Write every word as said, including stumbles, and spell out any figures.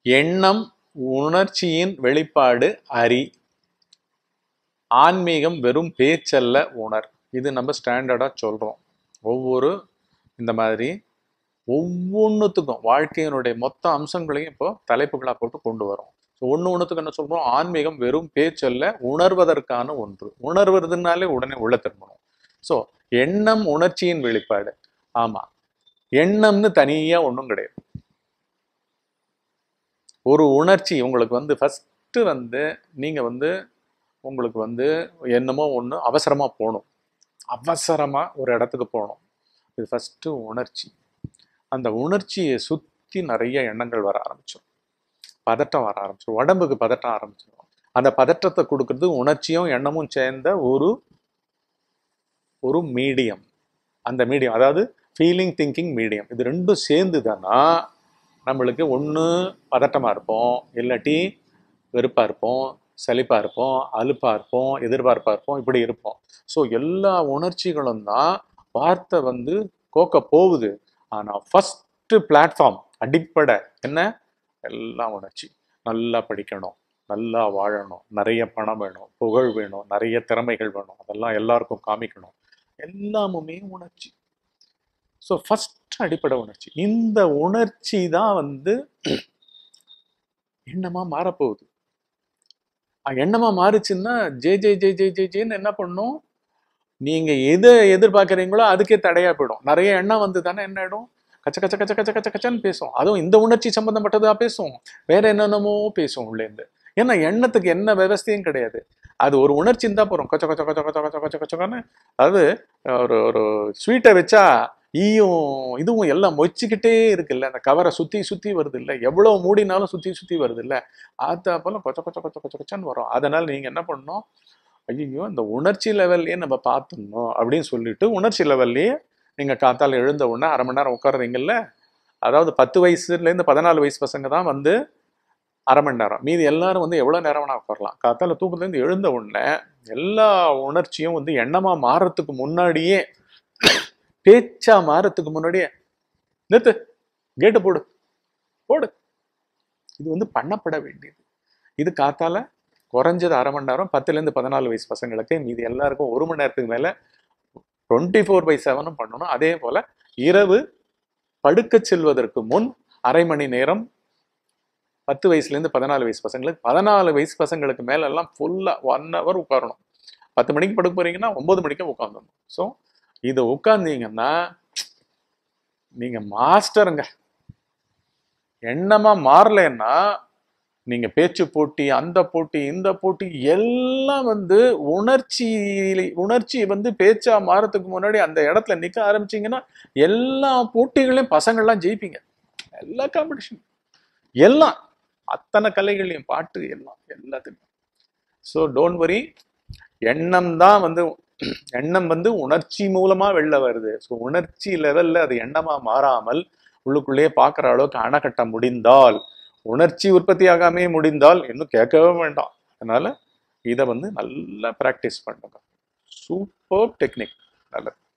எண்ணம் உணர்ச்சியின் வெளிப்பாடு அறி. ஆன்மீகம் வெறும் பேச்சல்ல உணர். இது நம்ம ஸ்டாண்டர்டா சொல்றோம். ஒவ்வொரு இந்த மாதிரி ஒவ்வொன்றுத்துக்கும் வாழ்க்கையினுடைய மொத்த அம்சங்களையும் இப்போ தலைப்புகளா போட்டு கொண்டு வரோம். ஒன்று ஒன்றுத்துக்கு என்ன சொல்றோம்? ஆன்மீகம் வெறும் பேச்சல்ல, உணர்வதற்கான ஒன்று. உணர்வதுனாலே உடனே உள்ள திரும்பணும். ஸோ எண்ணம் உணர்ச்சியின் வெளிப்பாடு. ஆமா, எண்ணம்னு தனியா ஒன்றும் கிடையாது. ஒரு உணர்ச்சி உங்களுக்கு வந்து ஃபர்ஸ்ட் வந்து நீங்க வந்து உங்களுக்கு வந்து என்னமோ ஒன்று அவசரமா போகணும், அவசரமா ஒரு இடத்துக்கு போகணும். இது ஃபர்ஸ்ட் உணர்ச்சி. அந்த உணர்ச்சியை சுத்தி நிறைய எண்ணங்கள் வர ஆரம்பிச்சிடும், பதட்டம் வர ஆரம்பிச்சிடும், உடம்புக்கு பதட்டம் ஆரம்பிச்சிடும். அந்த பதற்றத்தை கொடுக்கறது உணர்ச்சியும் எண்ணமும் சேர்ந்த ஒரு ஒரு மீடியம். அந்த மீடியம் அதாவது ஃபீலிங் திங்கிங் மீடியம். இது ரெண்டும் சேர்ந்துதானா நம்மளுக்கு ஒன்று பதட்டமாக இருப்போம், இல்லாட்டி வெறுப்பாக இருப்போம், சலிப்பாக இருப்போம், அலுப்பாக இருப்போம், எதிர்பார்ப்பாக இருப்போம், இப்படி இருப்போம். ஸோ எல்லா உணர்ச்சிகளும் தான் வார்த்தை வந்து கோக்க போகுது. ஆனால் ஃபஸ்ட்டு பிளாட்ஃபார்ம் அடிப்படை என்ன? எல்லாம் உணர்ச்சி. நல்லா படிக்கணும், நல்லா வாழணும், நிறைய பணம் வேணும், புகழ் வேணும், நிறைய திறமைகள் வேணும், அதெல்லாம் எல்லாருக்கும் காமிக்கணும், எல்லாமுமே உணர்ச்சி. ஸோ ஃபஸ்ட் அடிப்படை உணர்ச்சி. இந்த உணர்ச்சி தான் வந்து எண்ணமா மாறப்போகுது. எண்ணமா மாறுச்சுன்னா ஜே ஜே ஜே ஜே ஜே ஜேன்னு என்ன பண்ணும்? நீங்க எதை எதிர்பார்க்குறீங்களோ அதுக்கே தடையா போயிடும். நிறைய எண்ணம் வந்து தானே என்ன ஆயிடும்? கச்ச கச்ச கச்ச கச்ச கச்ச கச்சன்னு பேசும். அதுவும் இந்த உணர்ச்சி சம்பந்தப்பட்டதா பேசும், வேற என்னென்னமோ பேசும் உள்ளேருந்து. ஏன்னா எண்ணத்துக்கு என்ன விவஸ்தையும் கிடையாது. அது ஒரு உணர்ச்சி இருந்தா போறோம், கொச்ச கொச்ச கொச்ச கொச்ச கொச்ச கொச்ச கொச்சன்னு. அதாவது ஒரு ஒரு ஸ்வீட்டை வச்சா ஈயும் இதுவும் எல்லாம் மொச்சிக்கிட்டே இருக்குல்ல, அந்த கவரை சுத்தி சுத்தி வருது இல்லை, எவ்வளவு மூடினாலும் சுத்தி சுத்தி வருது இல்லை, அது போல கொச்ச கொச்ச கொச்ச கொச்ச கொச்சன்னு வரும். அதனால நீங்க என்ன பண்ணணும்? ஐயோ இந்த உணர்ச்சி லெவல்லையே நம்ம பார்த்துடணும் அப்படின்னு சொல்லிட்டு உணர்ச்சி லெவல்லையே நீங்க காத்தால எழுந்த உடனே அரை மணி நேரம் உட்காருறீங்கல்ல. அதாவது பத்து வயசுலேருந்து பதினாலு வயசு பசங்க தான் வந்து அரை மணி நேரம், மீதி எல்லாரும் வந்து எவ்வளோ நேரம் வேணா உட்காரலாம். காத்தால தூக்கத்துலேருந்து எழுந்த உடனே எல்லா உணர்ச்சியும் வந்து எண்ணமா மாறத்துக்கு முன்னாடியே, பேச்சா மாறத்துக்கு முன்னாடியே நிறுத்து, கேட்டு போடு போடு. இது வந்து பண்ணப்பட வேண்டியது. இது காத்தால குறைஞ்சது அரை மணி நேரம், பத்துலேருந்து பதினாலு வயசு பசங்களுக்கு, மீதி எல்லாருக்கும் ஒரு மணி நேரத்துக்கு மேலே டுவெண்ட்டி ஃபோர் பை செவனும் பண்ணணும். அதே போல இரவு படுக்க செல்வதற்கு முன் அரை மணி நேரம் பத்து வயசுலேருந்து பதினாலு வயசு பசங்களுக்கு, பதினாலு வயசு பசங்களுக்கு மேல எல்லாம் ஃபுல்லா ஒன் ஹவர் உட்காரணும். பத்து மணிக்கு படுக்க போறீங்கன்னா ஒன்பது மணிக்கு உட்காந்துடணும். ஸோ இதை உட்கார்ந்தீங்கன்னா நீங்க மாஸ்டருங்க. எண்ணமா மாறலன்னா நீங்க பேச்சு போட்டி, அந்த போட்டி, இந்த போட்டி எல்லாம் வந்து உணர்ச்சி உணர்ச்சி வந்து பேச்சா மாறதுக்கு முன்னாடி அந்த இடத்துல நிக்க ஆரம்பிச்சீங்கன்னா எல்லா போட்டிகளையும் பசங்கள்லாம் ஜெயிப்பீங்க. எல்லா காம்படிஷன், எல்லாம் அத்தனை கலைகளையும், பாட்டு எல்லாம் எல்லாத்துக்கும். So don't worry. எண்ணம் தான் வந்து எண்ணம் வந்து உணர்ச்சி மூலமா வெளில வருது. ஸோ உணர்ச்சி லெவல்ல அது எண்ணமா மாறாமல் உள்ளுக்குள்ளேயே பார்க்குற அளவுக்கு அணை கட்ட முடிந்தால், உணர்ச்சி உற்பத்தி ஆகாமே முடிந்தால் இன்னும் கேட்கவே வேண்டாம். அதனால இதை வந்து நல்லா ப்ராக்டிஸ் பண்ணுங்க. Super technique. நல்லது.